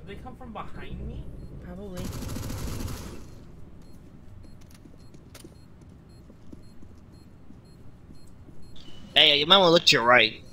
Did they come from behind me? Probably. Hey, you might want to look to your right.